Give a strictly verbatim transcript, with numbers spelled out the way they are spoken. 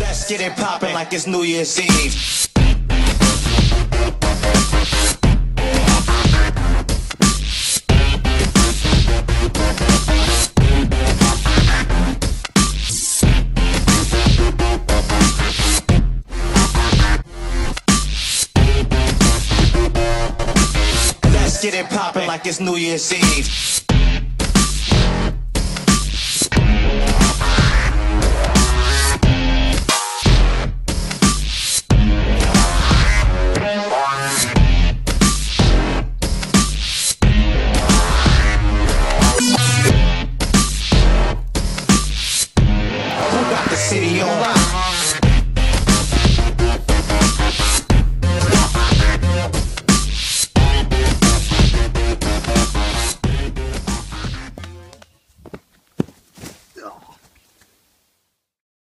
Let's get it poppin' like it's New Year's Eve. Let's get it poppin' like it's New Year's Eve. City on rock.